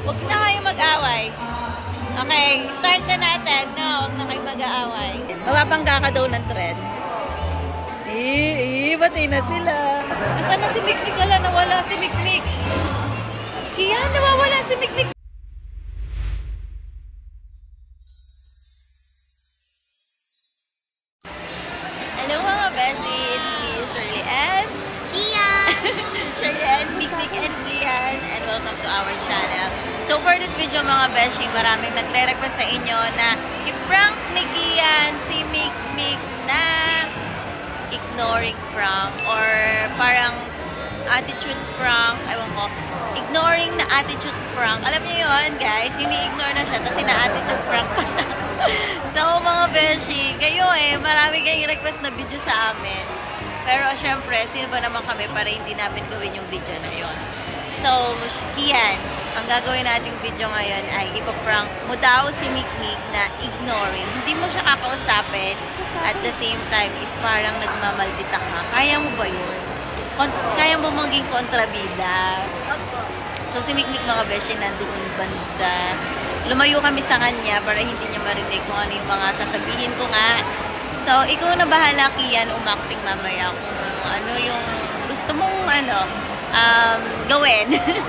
Huwag na kayo mag-away. Okay, start na natin. No, huwag na kayo mag-aaway. Mababangga ka daw ng trend. Batay na sila. Asan na si Mikmik? Wala, nawala si Mikmik. Kian, nawawala si Mikmik. Hello mga bestie, it's me, Shirley and Kian! Shirley and Mikmik and Kian, and welcome to our channel. So for this video mga bestie, maraming nagre-request sa inyo na i-prank ni Kian si Mikmik na ignoring prank or parang attitude prank, ewan ko, ignoring na attitude prank. Alam niyo yun guys, ini-ignore na siya tapos ina-attitude prank pa siya. So mga beshi, kayo marami kayong request na video sa amin. Pero syempre, sino ba naman kami para hindi namin gawin yung video na yun. So, Kian, ang gagawin nating video ngayon ay ipaprank mo daw si Mikmik na ignoring. Hindi mo siya kakausapin at the same time is parang nagmamaldita ka. Kaya mo ba yun? Kaya mo maging kontrabida? So, si Mikmik mga beshi nandun banda. Lumayo kami sa kanya para hindi niya marinig kung ano yung mga sasabihin ko nga. So, ikaw na bahala, Kian, umakting mamaya kung ano yung gusto mong gawin.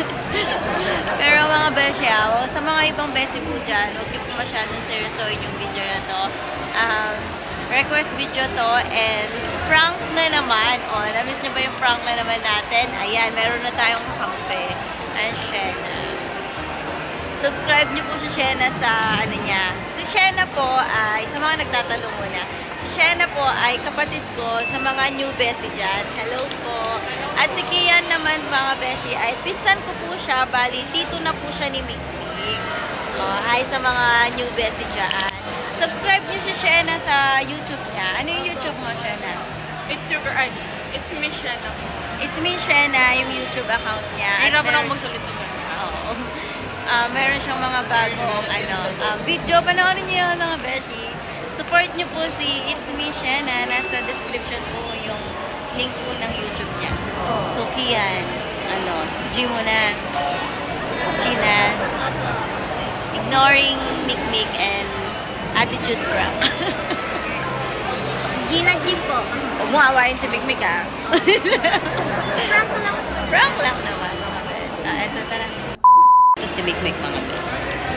Pero mga beshi, sa mga ibang beshi po dyan, huwag niyo po masyadong seryosoin yung video na to. Request video to and prank na naman. Na-miss niyo ba yung prank na naman natin? Ayan, meron na tayong kakampi. Ayan, Shena. Subscribe niyo po si Shena sa niya. Si Shena po ay, sa mga nagtatanong muna, si Shena po ay kapatid ko sa mga new beshi dyan. Hello po. At si Kian naman mga beshi ay pinsan ko po siya. Bali, tito na po siya ni Mikmik. Hi sa mga new beshi dyan. Subscribe niyo si Shena sa YouTube niya. Ano yung YouTube mo, Shena? It's me, Shena. It's me, Shena, yung YouTube account niya. Hirapan ako magsulit naman. Oo. Meron siyang mga bagong video. Panoorin niyo yun mga beshi. Support niyo po si It's Me, Shena. Nasa description po yung link po ng YouTube niya. So, Kian, G mo na. Gina. Ignoring Mikmik and attitude prank. Gina G po. Huwag mo awayin si Mikmik, ha? Prank lang. Prank lang naman, mga beshi. Ito, tara. Ito si Mikmik, mga beshi.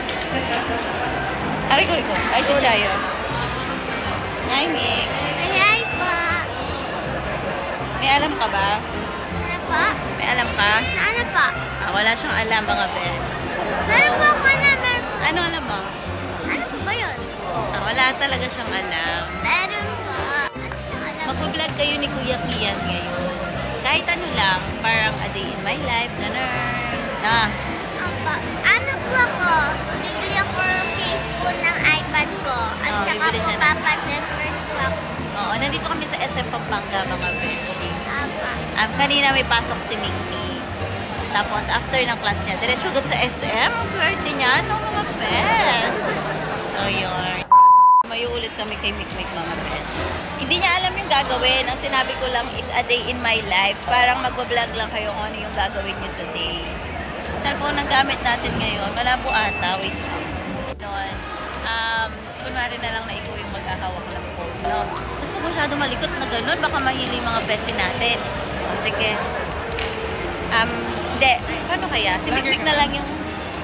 Ariko. Ay, si Chayo. Hi, Mik. Ay, pa. May alam ka ba? Ano pa? May alam ka? Ano pa? Wala siyang alam, mga beshi. Meron po ako na, Ano alam mo? Ano po ba yun? Wala talaga siyang alam. Meron po. Mag-vlog kayo ni Kuya Kian ngayon. Kahit ano lang, parang a day in my life, gano'n. Ano po ako? Bibili ako ng case po ng iPad ko. At saka bibili po siya ng- papadecorate ko ako. Oo, nandito kami sa SM Pampanga, mga beshi. Apa. Kanina may pasok si Mikmik. Tapos, after ng class niya, diretso agad sa SM. Ang swerte niya, mga besh. So, yun. Mayo ulit kami kay Mikmik, mga besh. Hindi niya alam yung gagawin. Ang sinabi ko lang is a day in my life. Parang magbablog lang kayo kung ano yung gagawin niyo today. Cellphone ang gamit natin ngayon. Malabo ata. Wait lang. Doon. Kunwari na lang na ikaw yung maghahawak ng phone, no? Tapos huwag masyado malikot na ganun. Baka mahili mga bestie natin. O, sige. Hindi. Paano kaya? Si Mikmik na lang yung...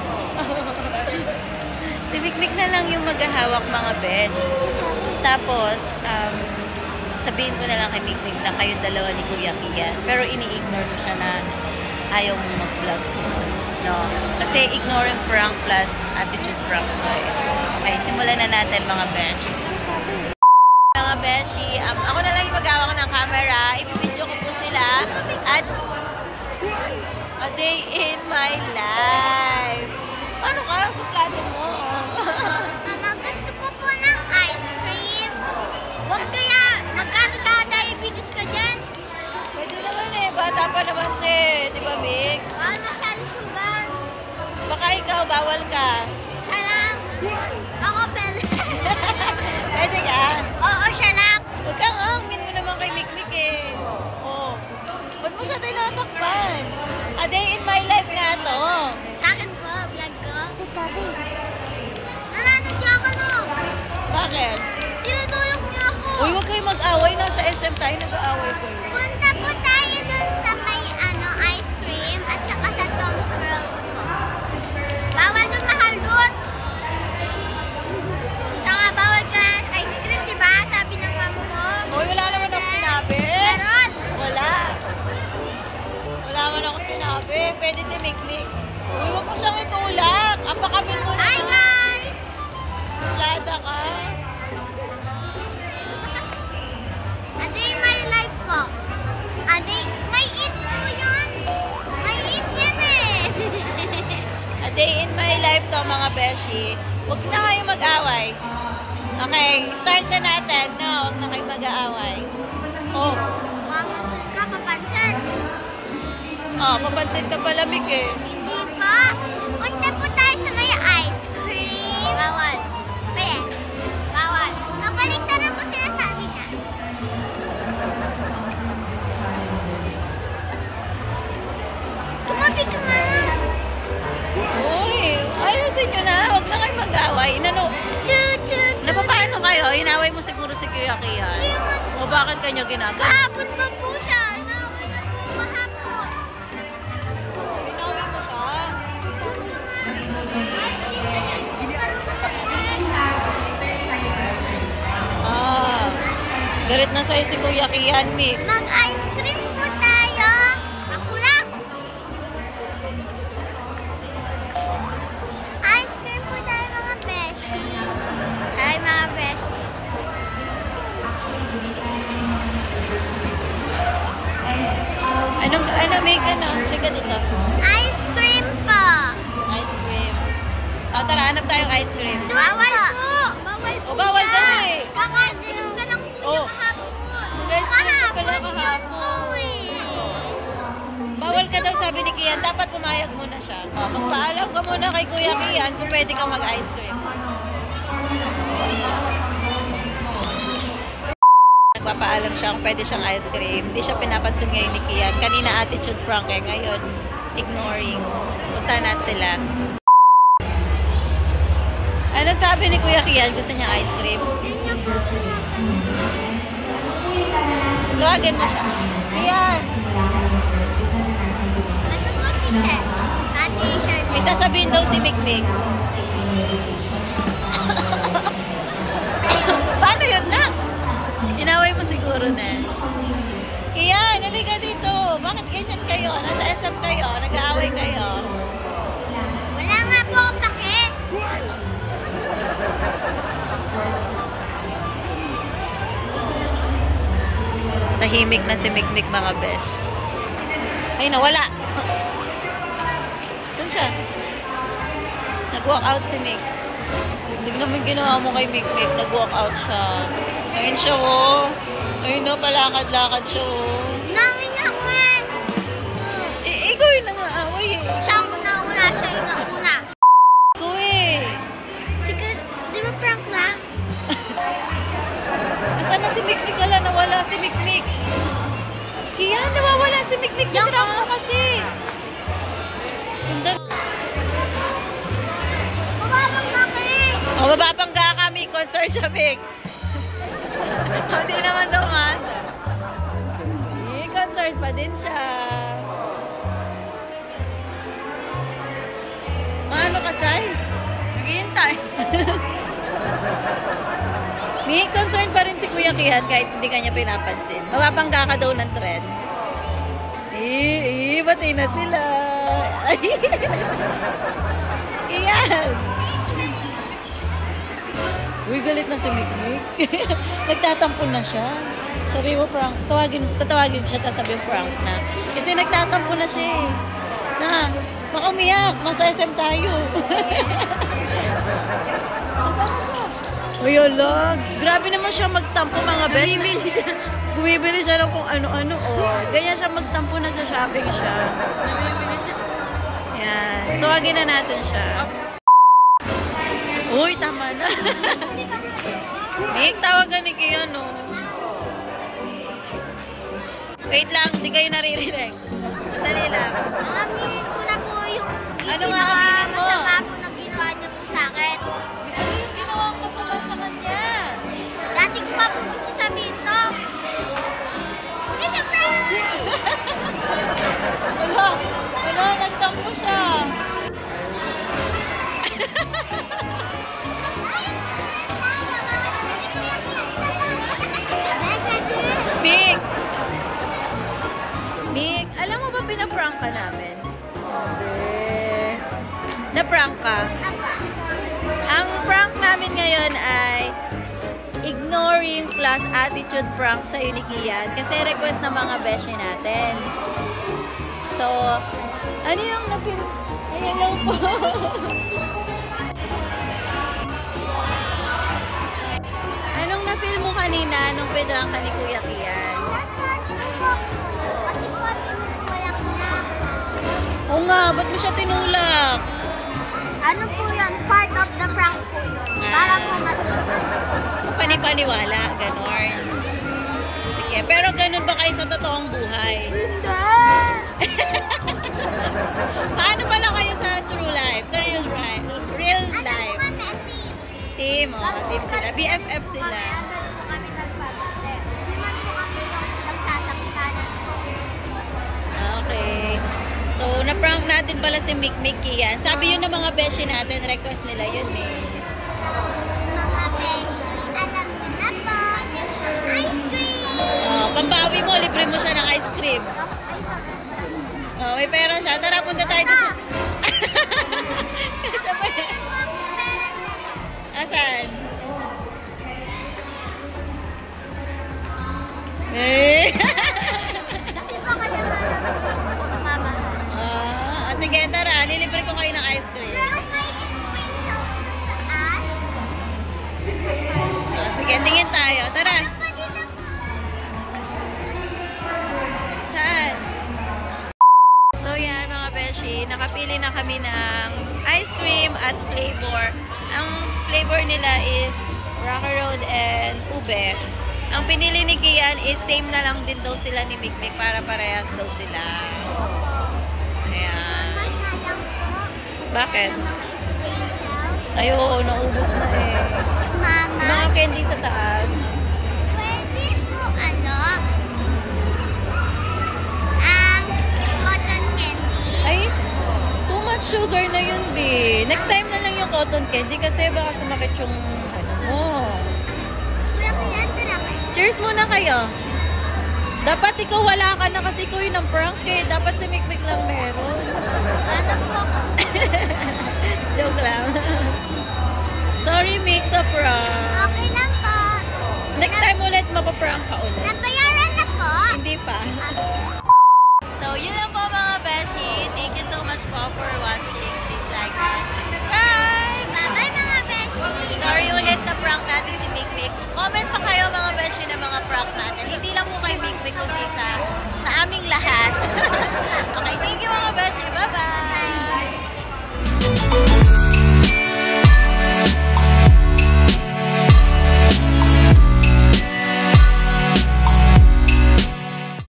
si Mikmik na lang yung maghahawak, mga besh. Tapos, sabihin ko na lang kay Mikmik na kayong dalawa ni Kuya Kian. Pero ini-ignore mo siya na ayaw mo mag-vlog. No? Kasi ignoring prank plus attitude prank. Okay, simulan na natin, mga besh. Mga beshi, ako na lang yung mag-awak ng camera. Ibibidyo ko po sila. At a day in my life. Ano ka? Suplado mo. Mama, gusto ko po ng ice cream. Huwag kaya magkaka-diabetes ka dyan. Pwede naman bata pa naman siya. Di ba, Vic? Bawal masyado sugar. Baka ikaw, bawal ka. Siya lang. Ako pwede. Pwede ka? Oo, siya lang. Huwag kang hangin mo naman kay Mikmik Oh. Ba't mo siya tinatakpan? A day in my life nga to. Sa akin po, vlog ko. mag-away? Nasa SM tayo, nag-aaway ko yun. Punta po tayo dun sa may ice cream at saka sa Tom's World po. Bawal dun, mahal dun. Saka bawal ka ice cream, diba? Sabi ng mama mo. Hoy, wala naman ako sinabi. Meron. Wala. Wala naman ako sinabi. Pwede si Mikmik. Uy, wag mo siyang itulak. Apakabin mo na. Hi guys! Lada ka. A day in my life po. A day, may eat po yun. May eat yan eh. A day in my life to, mga beshi. Huwag na kayo mag-away. Okay, start na natin. No, huwag na kayo mag-aaway. Oh. Mamusul ka, papansin. Oh, papansin ka pala, Mik eh. Hindi pa. Punta po tayo sa may ice cream. Bawal. Pwede. Bawal. Kapaligtaran po sinasabi niya. Tumabi ka nga. Uy, ayusin nyo na. Huwag na kayo mag-away. Inano, napapaano kayo? Inaway mo siguro si Kuya Kian. O bakit kanyo ginagawa? Kahapon pa po siya. Inaway na po kahapon. Inaway mo siya? Ah, galit na sa'yo si Kuya Kian, Mik. Mag-ice cream po tayo. Ako lang. Ice cream po tayo mga beshi. Hi mga beshi. Ano, Mik? Ano? Halika dito. Ice cream po. Ice cream. O, tara, hanap tayong ice cream. Bawal po. Bawal po. O, bawal daw eh. Kakasinom ka lang po Oh. yung kahapon. Ice cream ka pala Kahapon kahapon. yun po eh. Bawal ka daw, sabi ni Kian. Dapat pumayag muna siya. O, magpaalam ka muna kay Kuya Kian kung pwede kang mag-ice cream. Nagpapaalam siya kung pwede siyang ice cream. Hindi siya pinapansin ngayon ni Kian. Kanina attitude prank eh. Ngayon, ignoring. Punta na sila. Ano sabi ni Kuya Kian? Gusto niya ice cream? Tawagin mo siya. Kian! Ano po, tite? Ate, siya. May sasabihin daw si Mikmik. Paano yun na? Inaway mo siguro na. Kian, halika dito. Bakit ganyan kayo? Nasa SM kayo? Nag-aaway kayo? Wala nga po akong pake. Tahimik na si Mikmik, mga besh. Ay, nawala. Saan siya? Nag-walk out si Mik. Tignan mo yung ginawa mo kay Mikmik. Nag-walk out siya. Ayun siya, oh. Ayun na, palakad-lakad siya, oh. Namin niya ako eh. Ikaw yung nangaaway, eh. Siya ang una-una, siya yung nauna. Ikaw, eh. Sige, di ba prank lang? Nasaan na si Mikmik? Wala, nawala si Mikmik. Kian, nawawala si Mikmik. Yung Natrap mo kasi. Sundan. Mababang pake. O, mababangga kami. Concern siya, Mik. Hindi naman daw man. Concerned pa din siya. Ano ka, Chay? Naghihintay. May concern pa rin si Kuya Kian kahit hindi kanya pinapansin. Mababangga ka daw ng trend. Batay na sila. Ay. Kian. Uy, galit na si Mikmik. Nagtatampo na siya. Sabi mo, prank. Tatawagin siya, tapos sabi mo, prank na. Kasi nagtatampo na siya eh. Na, baka umiyak. Nasa SM tayo. Uy, ala. Grabe naman siya magtampo, mga besh. Bumibili siya ng kung ano-ano. Oh. Ganyan siya magtampo, nag-shopping siya. Yan. Tawagin na natin siya. Uy, tama na. Mik, tawagan ni Kian, no? Wait lang, hindi kayo naririnig. Madali lang. Aminin ko na po yung Ano nga aminin mo? masama po na ginawa niya po sa akin. Ano yung ginawa ko sa kanya? Dati ko pa po gusto sabihin to. Na-prank ka? Ang prank namin ngayon ay ignoring plus attitude prank sa ni Kian. Kasi request ng mga beshi natin. So, ano yung na-feel? Ay, hello po. Anong na-feel mo kanina nung pinrank ka ni Kuya Kian? Kasi po, tinutulak na ako. Oo nga, ba't mo siya tinulak? Ano po yun? Part of the prank po yun. Para po mas... Panipaniwala, ganon. Sige, pero ganun ba kayo sa totoong buhay? Hindi! Paano pala kayo sa true life? Sa real life? Real life? Team, oh, team sila. BFF sila. Okay. So, na-prank natin pala si Mikmik Kian. Sabi yun ng mga beshi natin, request nila yun eh. Mga beshi, alam niyo na po, ice cream! Oh, pambawi mo, libre mo siya ng ice cream. Oh, may pera siya. Tara, punta tayo dito. Asan? Eh. Kasi baka naman mama. Sige, tara. Lilibre ko kayo ng ice cream. Pero may screen sa taas. Sige, tingin tayo. Tara. Saan? So yan mga beshi, nakapili na kami ng ice cream at flavor. Ang flavor nila is Rocky Road and Ube. Ang pinili ni Kian is same na lang din daw sila ni Mikmik para parehas daw sila. Ayan. Masayang po. Bakit? Ng mga screen daw. Ay, oo, naubos na eh. Mama, Mga candy sa taas. pwede po ang cotton candy. Ay, too much sugar na yun, B. Next time na lang yung cotton candy kasi baka sumakit yung ano mo. Kuya, kaya tara kayo. Cheers muna kayo. Dapat ikaw wala ka na kasi ikaw yun ang prank eh. Dapat si Mikmik lang meron. Ano po ako? Joke lang. Sorry, Mik, sa prank. Okay lang po. Next time ulit, mapaprank ka ulit. Nabayaran na po. Hindi pa.